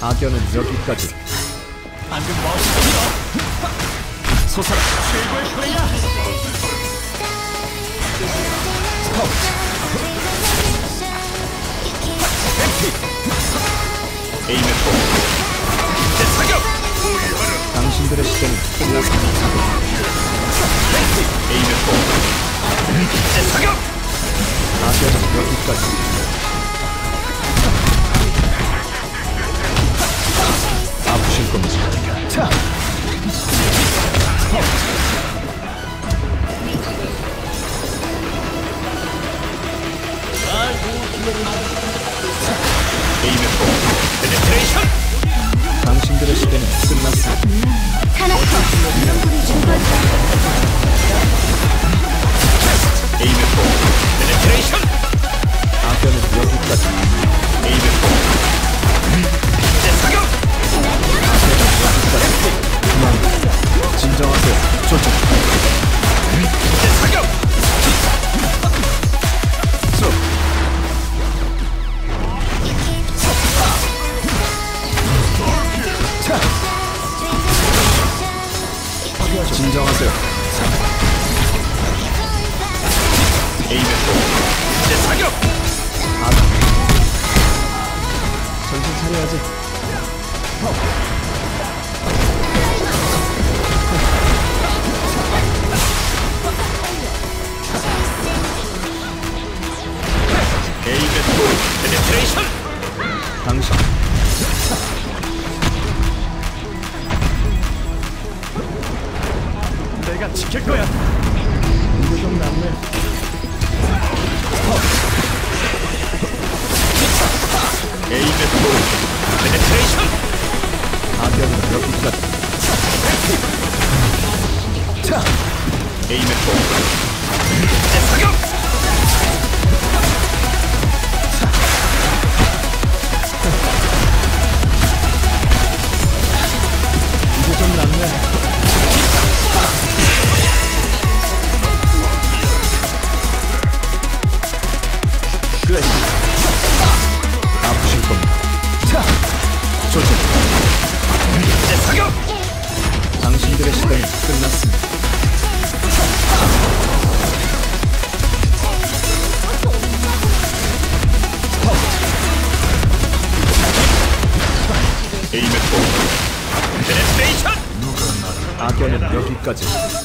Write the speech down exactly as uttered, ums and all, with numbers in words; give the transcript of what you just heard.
악연은 여기까지. 방금 멋있었어. 솟아라. 최고의 플레이야. 스톱. 에이메 포. 제 사격. 당신들의 시대는 끝났습니다. 에이메 포. 제 사격. 악연은 여기까지. 아프실 겁니다. 자. 에이메 포. 페네트레이션. 당신들의 시대는 끝났습니다. 타나토 에이메 포. 페네트레이션. 악연은 여기까지. 에이메 포. 제 사격. 그만 진정하세요. 조심. 제 사격. 쑥. 자. 진정하세요. 에이메 포. 제 사격. 아, 정신 차려야지. 에이메 포. 페네트레이션. 당신 내가 지킬 거야. 이거 좀 낫네. 에이메 포. 페네트레이션. 악연은 여기까지. 자. 에이메 포. 제 사격. 이거 좀 낫네. 그래. 아프실 겁니다. 자. 조심. 제 사격. 당신들의 시대는 끝났습니다. 에이메 포. 페네트레이션. 악연은 여기까지.